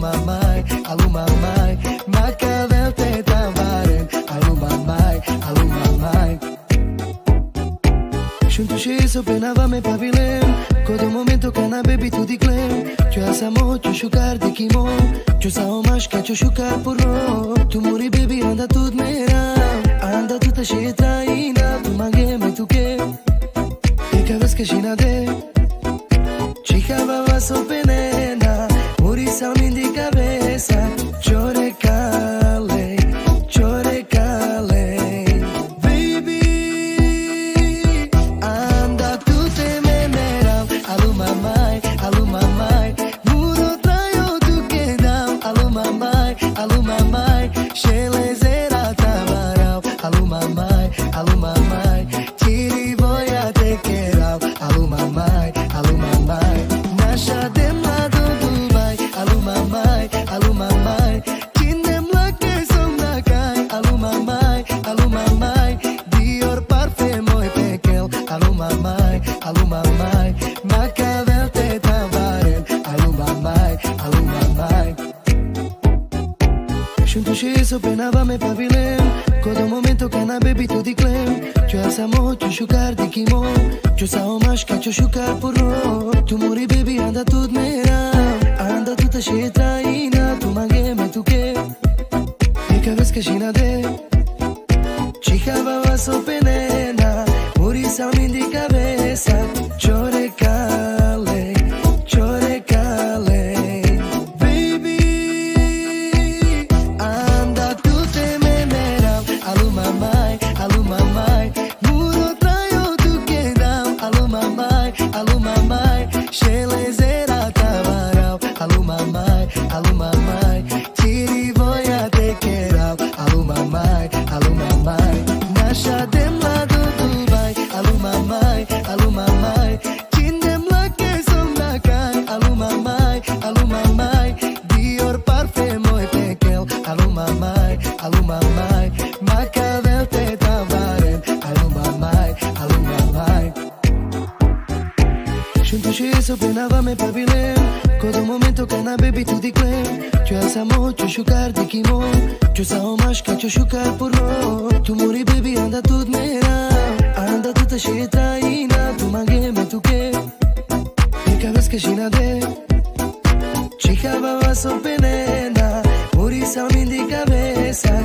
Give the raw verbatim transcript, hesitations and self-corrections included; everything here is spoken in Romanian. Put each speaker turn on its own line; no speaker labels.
mamãe, alô mamãe, Macabel te tavarem, alô mamãe, alô mamãe. Junto și isso penava me pavilem, Codo momento que na baby tu diclem, Cio asamo, cio șucar de chimo, Cio sao mașca, cio șucar porno. Tu muri baby, anda tut mera, anda tuta și e traina, tu mangheme tu che, e ca vezi că și nade, Chica va so penena, muri sau mindi cabeza, Ciore cale, ciore cale. Baby, anda tu te memerau, alu mamai, alu mamai, muro traio tu che dau, alu mamai, alu mamai, scelezera tavarau, alu mamai, alu mamai, tiri voia te cherau, alu mamai, alu mamai, nasha dem la do Dubai, alu mamai, alu mamai, kindem la che som na kai, alu mamai, alu mamai, Dior parfemo e pekel, alu mamai, alu mamai, Macabel te tavarem, alu mamai, alu mamai. Junto și isso penava me pavilem, Codo momento que na baby tu diclem, Cio asamo, cio șucar de chimo, Cio sao mașca, cio șucar porno. Tu muri baby, anda tut mera, anda tuta și e traina, tu mangheme tu che, e ca vezi că și nade, Chica va so penena, muri sau mindi cabeza, ciore cale, ciore cale. Baby, anda tu te memerau, alu mamai, alu mamai, muro traio tu che dau, alu mamai, alu mamai, scelezera tavarau, alu mamai, alu mamai, tiri voia te cherau, alu mamai, alu mamai, nasha dem la do Dubai, alu mamai, alu mamai, kindem la che som na kai, alu mamai, alu mamai, Dior parfemo e pekel, alu mamai, alu mamai, Macabel te tavarem, alu mamai, alu mamai. Junto și isso penava me pavilem, Codo momento que na baby tu diclem, Cio asamo, cio șucar de chimo, Cio sao mașca, cio șucar porno. Tu muri baby, anda tut mera, anda tuta și e traina, tu mangheme tu che, e ca vezi că și nade, Chica va so penena, muri sau mindi cabeza,